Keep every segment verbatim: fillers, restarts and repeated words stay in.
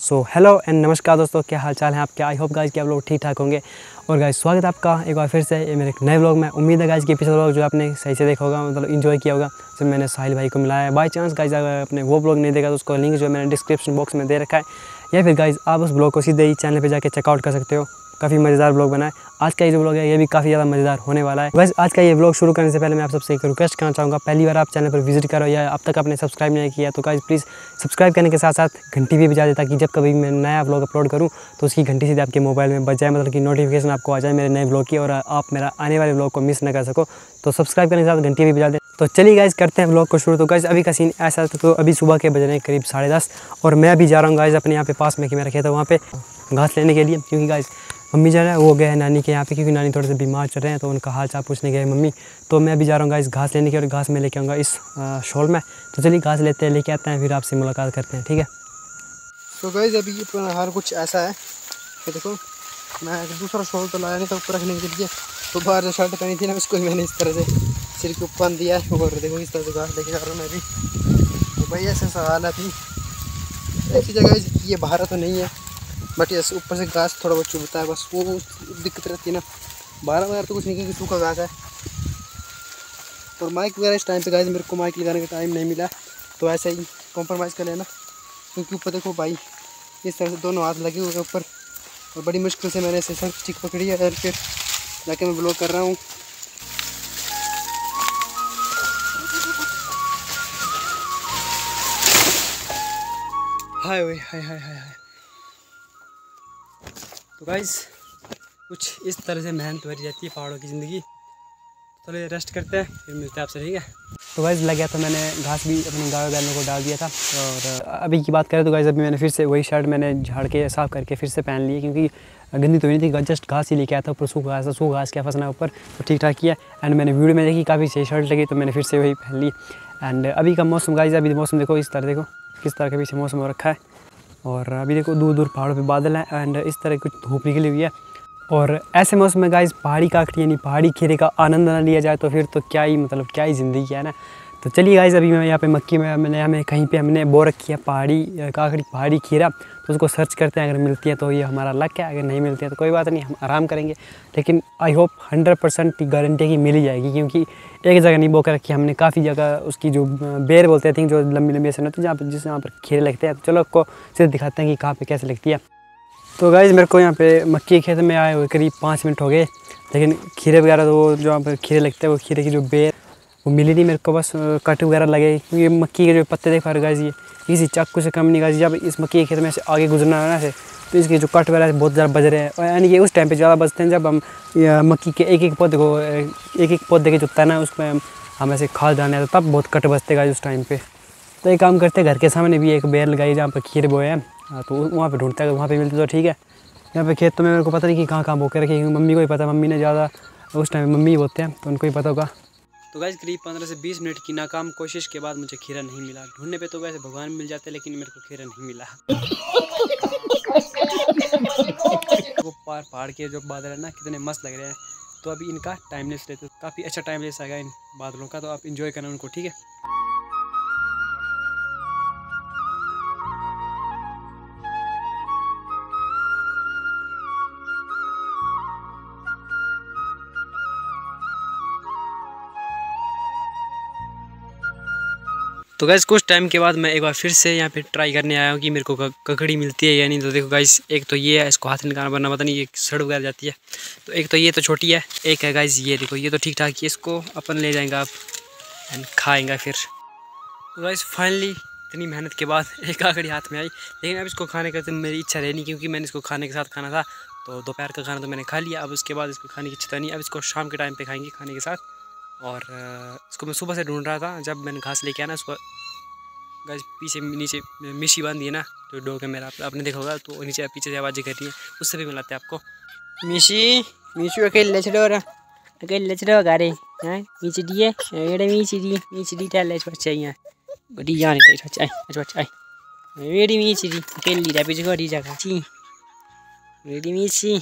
So hello and नमस्कार दोस्तों, क्या हाल चाल है आपके। आई होप गाइस कि आप लोग ठीक ठाक होंगे। और गाइस स्वागत है आपका एक बार फिर से ये मेरे एक नए व्लॉग में। उम्मीद है गाइस कि पिछला व्लॉग जो आपने सही से देखा होगा, मतलब इन्जॉय किया होगा, जब मैंने साहिल भाई को मिलाया। बाई चांस गाइस अगर आपने वो व्लॉग नहीं देखा तो उसका लिंक जो है मैंने डिस्क्रिप्शन बॉक्स में दे रखा है, या फिर गाइस आप उस ब्लॉग को सीधे ही चैनल पर जाकर चेकआउट कर सकते हो। काफ़ी मज़ेदार ब्लॉग बना है। आज का ये जो ब्लॉग है ये भी काफ़ी ज़्यादा मज़ेदार होने वाला है। बस आज का ये ब्लॉग शुरू करने से पहले मैं आप सबसे एक रिक्वेस्ट करना चाहूँगा, पहली बार आप चैनल पर विजिट करो या अब तक आपने सब्सक्राइब नहीं किया तो गाइस प्लीज़ सब्सक्राइब करने के साथ साथ घंटी भी बजा दे, ताकि जब कभी मैं नया ब्लॉग अपलोड करूँ तो उसकी घंटी सीधे आपके मोबाइल में बज जाए, मतलब कि नोटिफिकेशन आपको आ जाए मेरे नए ब्लॉग की, और आप मेरा आने वाले ब्लॉग को मिस ना कर सको। तो सब्सक्राइब करने के साथ घंटी भी बजा दें। तो चलिए गाइस करते हैं ब्लॉग को शुरू। तो गाइस अभी का सीन ऐसा था, तो अभी सुबह के बज रहे हैं करीब साढ़े दस, और मैं अभी जा रहा हूँ गाइस अपने यहाँ पे पास में कि मेरा खेत है वहाँ पे घास लेने के लिए, क्योंकि गाइस मम्मी जो है वो गए हैं नानी के यहाँ पे, क्योंकि नानी थोड़े से बीमार चल रहे हैं, तो उनका हाल चाल पूछने गए मम्मी। तो मैं अभी जा रहा हूँ गाइस घास लेने के, और घास में लेके आऊँगा इस शॉल में। तो चलिए घास लेते हैं, लेके आते हैं, फिर आपसे मुलाकात करते हैं, ठीक है। तो गाइस अभी ये हार कुछ ऐसा है कि देखो, मैं दूसरा शॉल तो लाया नहीं था ऊपर रखने के लिए, तो बाहर जो शर्ट पहनी थी ना उसको मैंने इस तरह से सिर के ऊपर दिया है, और देखो इस तरह से घास लेके जा रहा हूँ मैं भी। तो भाई ऐसे सवाल है अभी ऐसी जगह ये बाहर तो नहीं है, बट ऐसे ऊपर से घास थोड़ा बहुत चुभता है, बस वो दिक्कत रहती है ना। बारह बार तो कुछ नहीं, क्योंकि सूखा घास है। और माइक वगैरह इस टाइम पे गाइस मेरे को माइक लगाने का टाइम नहीं मिला, तो ऐसे ही कॉम्प्रोमाइज़ कर लेना, क्योंकि ऊपर देखो भाई इस तरह से दोनों हाथ लगे हुए ऊपर, और बड़ी मुश्किल से मैंने ऐसे स्टिक पकड़ी है, और फिर जाके मैं ब्लॉग कर रहा हूँ। हाय हाय हाय हाय हाय। तो गाइस कुछ इस तरह से मेहनत भरी जाती है पहाड़ों की ज़िंदगी। चलो रेस्ट करते हैं, फिर मिलते हैं आपसे, ठीक है। तो गाइस लग गया था, मैंने घास भी अपनी गाय बैलों को डाल दिया था। और अभी की बात करें तो गाइस अभी मैंने फिर से वही शर्ट मैंने झाड़ के साफ़ करके फिर से पहन ली, क्योंकि गंदी तो नहीं थी, जस्ट घास ही लेके आया था। ऊपर सूखा घास सूखा घास क्या फंसना ऊपर, तो ठीक ठाक किया। एंड मैंने वीडियो में देखी काफ़ी सही शर्ट लगी, तो मैंने फिर से वही पहन ली। एंड अभी का मौसम गाइस, अभी मौसम देखो इस तरह, देखो किस तरह के पीछे मौसम हो रखा है। और अभी देखो दूर दूर पहाड़ों पे बादल हैं, एंड इस तरह कुछ धूप निकली हुई है। और ऐसे मौसम में गाइस पहाड़ी काकड़ी यानी पहाड़ी खीरे का आनंद ना लिया जाए तो फिर तो क्या ही, मतलब क्या ही ज़िंदगी है ना। तो चलिए गाइस अभी मैं यहाँ पे मक्की में मैंने हमें कहीं पे हमने बो रखी है पहाड़ी काकड़ी पहाड़ी खीरा, तो उसको सर्च करते हैं, अगर मिलती है तो ये हमारा लक है, अगर नहीं मिलती है तो कोई बात नहीं, हम आराम करेंगे। लेकिन I hope hundred percent guarantee है कि मिल ही जाएगी, क्योंकि एक जगह नहीं बो कर रखी हमने, काफ़ी जगह उसकी जो बेर बोलते हैं जो लंबी लंबी ऐसे होती है, जहाँ पर जिस यहाँ पर खीरे लगते हैं। तो चलो आपको सीधे दिखाते हैं कि कहाँ पर कैसे लगती है। तो गाइस मेरे को यहाँ पे मक्की के खेत में आए हुए करीब पाँच मिनट हो गए, लेकिन खीरे वगैरह तो वो जो यहाँ पर खीरे लगते हैं वो खीरे की जो बेर वो मिली नहीं मेरे को, बस कट वगैरह लगे, क्योंकि मक्की के जो पत्ते देख पा रहे गाइस, ये किसी चाकू से कम नहीं गाइस। जब इस मक्की के खेत में से आगे गुजरना है ना से, तो इसके जो कट वगैरह बहुत ज़्यादा बज रहे हैं, और यानी कि उस टाइम पे ज़्यादा बजते हैं जब हम मक्की के एक एक पौधे को एक एक पौधे के जो तना है उसमें हम ऐसे खाद डालने हैं, तो तब बहुत कट बजते गाइस उस टाइम पर। तो एक काम करते हैं, घर के सामने भी एक बेर लगाई जहाँ पर खीरे बोए हैं, तो वहाँ पर ढूंढते हैं, वहाँ पर मिलते तो ठीक है। यहाँ पे खेत तो मेरे को पता नहीं कि कहाँ कहाँ बो के रखे, क्योंकि मम्मी को ही पता, मम्मी ने ज़्यादा उस टाइम मम्मी ही बोते हैं तो उनको ही पता होगा। तो गाइस करीब पंद्रह से बीस मिनट की नाकाम कोशिश के बाद मुझे खीरा नहीं मिला। ढूंढने पे तो वैसे भगवान मिल जाते, लेकिन मेरे को खीरा नहीं मिला। वो पहाड़ पहाड़ के जो बादल है ना कितने मस्त लग रहे हैं। तो अभी इनका टाइमलेस रहता है, काफ़ी अच्छा टाइमलेस आएगा इन बादलों का, तो आप इंजॉय करना उनको, ठीक है। तो गाइस कुछ टाइम के बाद मैं एक बार फिर से यहाँ पे ट्राई करने आया हूँ कि मेरे को ककड़ी मिलती है या नहीं। तो देखो गाइस एक तो ये है, इसको हाथ निकालना बनना पता नहीं, ये सड़ वगैरह जाती है। तो एक तो ये तो छोटी है, एक है गाइस ये देखो, ये तो ठीक ठाक है, इसको अपन ले जाएंगे आप एंड खाएंगे फिर। तो गाइस फाइनली इतनी मेहनत के बाद एक काकड़ी हाथ में आई, लेकिन अब इसको खाने का तो मेरी इच्छा रही नहीं, क्योंकि मैंने इसको खाने के साथ खाना था। तो दोपहर का खाना तो मैंने खा लिया, अब उसके बाद इसको खाने की इच्छा नहीं। अब इसको शाम के टाइम पर खाएँगे खाने के साथ। और इसको मैं सुबह से ढूंढ रहा था, जब मैंने घास लेके आया ना उसको गाइस पीछे नीचे मिशी बांधी है ना, जो डॉग है मेरा, आपने देखा होगा, तो नीचे पीछे से आवाज़ें कर रही है, उससे भी मिलाते हैं आपको। मिशी मिशू अकेले छड़ो रहा अकेले छड़ो गारे हैं नीचे दिए एड़े मीची दी मीची दी टाले बच्चा यहाँ बड़ी जाने तेरे बच्चा है बच्चा है मेरी मीची दी अकेली दा पीछे गाड़ी जगह ची मेरी मीची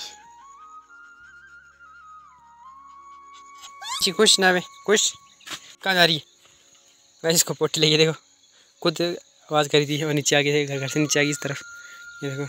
ची कुछ ना वे कुछ कहाँ जा रही है गाइस, इसको पोटी लेके देखो खुद आवाज़ करी थी, और नीचे आगे घर घर से नीचे आ गई इस तरफ। ये देखो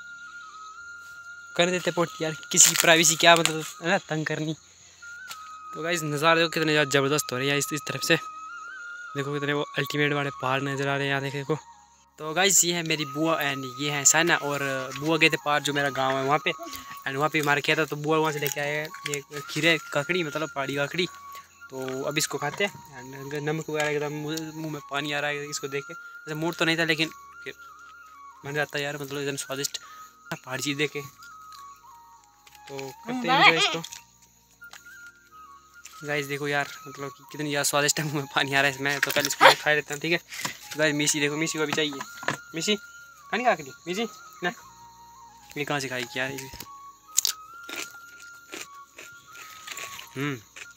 कर देते पोटी यार, किसी की प्राइवेसी क्या मतलब है ना, तंग करनी। तो गाइस नज़ारे देखो कितने ज़्यादा ज़बरदस्त हो रहे हैं इस इस तरफ से, देखो कितने वो अल्टीमेट वाले पहाड़ नज़र आ रहे हैं यहाँ देखो। तो गाइस ये है मेरी बुआ एंड ये है साना, और बुआ गए थे पार जो मेरा गांव है वहाँ पे, एंड वहाँ पे मार किया था। तो बुआ वहाँ से लेके आए ये खीरे ककड़ी, मतलब पहाड़ी ककड़ी। तो अब इसको खाते हैं एंड नमक वगैरह एकदम मुँह में पानी आ रहा है इसको देख के। जैसे मूड तो नहीं था लेकिन फिर बन जाता है यार, मतलब एकदम स्वादिष्ट पहाड़ी चीज़ देखे। तो करते हैं एंजॉय इसको। गाइस देखो यार मतलब कि कितनी ज़्यादा स्वादिष्ट है, मुँह में पानी आ रहा है इसमें। तो पहले इसको खा लेते हैं, ठीक है। तो गाइस मिसी देखो, मिसी को भी चाहिए, मिसी खानी खा के मिसी ना, ये कहाँ से खाएगी यार ये। हम्म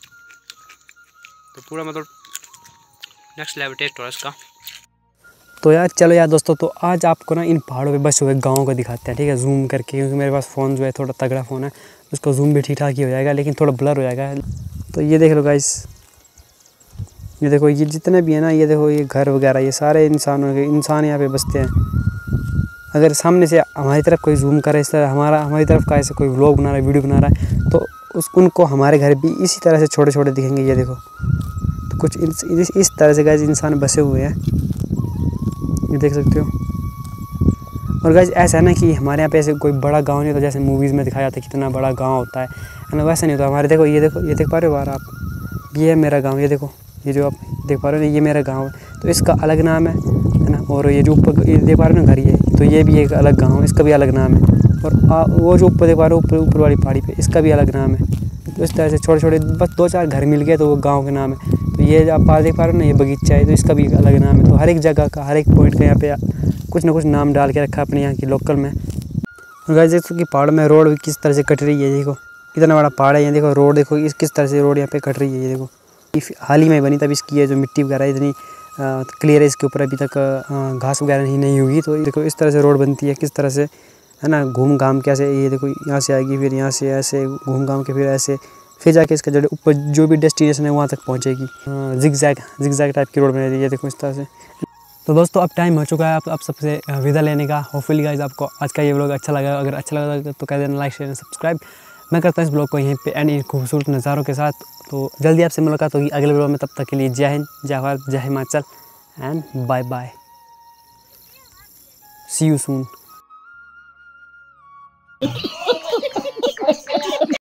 तो पूरा मतलब नेक्स्ट लेवल टेस्ट हो रहा है इसका। तो यार चलो यार दोस्तों, तो आज आपको ना इन पहाड़ों पे बसे हुए गाँव को दिखाते हैं, ठीक है, जूम करके, क्योंकि मेरे पास फ़ोन जो है थोड़ा तगड़ा फ़ोन है, उसको जूम भी ठीक ठाक ही हो जाएगा, लेकिन थोड़ा ब्लर हो जाएगा। तो ये देख लो गाइस, ये देखो ये जितने भी है ना, ये देखो ये घर वगैरह, ये सारे इंसानों के इंसान यहाँ पे बसते हैं। अगर सामने से हमारी तरफ कोई जूम करे, इस तरह हमारा हमारी तरफ का ऐसे कोई व्लॉग बना रहा है, वीडियो बना रहा है, तो उस उनको हमारे घर भी इसी तरह से छोटे छोटे दिखेंगे। ये देखो तो कुछ इस, इस, इस तरह से गाइस इंसान बसे हुए हैं, ये देख सकते हो। और गाइस ऐसा है ना कि हमारे यहाँ पे ऐसे कोई बड़ा गांव नहीं होता, जैसे मूवीज़ में दिखाया जाता है कितना बड़ा गांव होता है ना, वैसा नहीं होता हमारे। देखो ये देखो, ये देख पा रहे हो बाहर आप, ये है मेरा गांव, ये देखो, ये जो आप देख पा रहे हो ना, ये मेरा गांव है। तो इसका अलग नाम है है ना, और ये जो ऊपर ये देख पा रहे हो ना घर, ये तो ये भी एक अलग गाँव है, इसका भी अलग नाम है। और आ, वो जो ऊपर देख पा रहे हो, ऊपर ऊपर वाली पहाड़ी पर, इसका भी अलग नाम है। तो इस तरह से छोटे छोटे बस दो चार घर मिल गए तो वो गाँव के नाम है। तो ये आप बाहर देख पा रहे हो ना, ये बगीचा है, तो इसका भी एक अलग नाम है। तो हर एक जगह का, हर एक पॉइंट का यहाँ पे कुछ ना कुछ नाम डाल के रखा अपने यहाँ की लोकल में। और गाइस देखो कि पहाड़ में रोड किस तरह से कट रही है, देखो कितना बड़ा पहाड़ है, ये देखो रोड देखो इस किस तरह से रोड यहाँ पे कट रही है। ये देखो हाल ही में बनी, तब इसकी है जो मिट्टी वगैरह इतनी क्लियर है, इसके ऊपर अभी तक आ, घास वगैरह नहीं नहीं हुई। तो देखो इस तरह से रोड बनती है, किस तरह से है ना, घूम घाम के ऐसे, ये देखो यहाँ से आएगी, फिर यहाँ से ऐसे घूम घाम के फिर ऐसे, फिर जाके इसका जो ऊपर जो भी डेस्टिनेशन है वहाँ तक पहुँचेगी। जिगजैग जिगजैग टाइप की रोड बना रही है, देखो इस तरह से। तो दोस्तों अब टाइम हो चुका है आप आप सबसे विदा लेने का। होपफुली गाइस आपको आज का ये व्लॉग अच्छा लगा, अगर अच्छा लगा तो कह देना लाइक शेयर सब्सक्राइब। मैं करता हूँ इस ब्लॉग को यहीं पे एंड इन खूबसूरत नज़ारों के साथ। तो जल्दी आपसे मुलाकात होगी अगले व्लॉग में, तब तक के लिए जय हिंद, जय भारत, जय Himachal and bye bye, see you soon.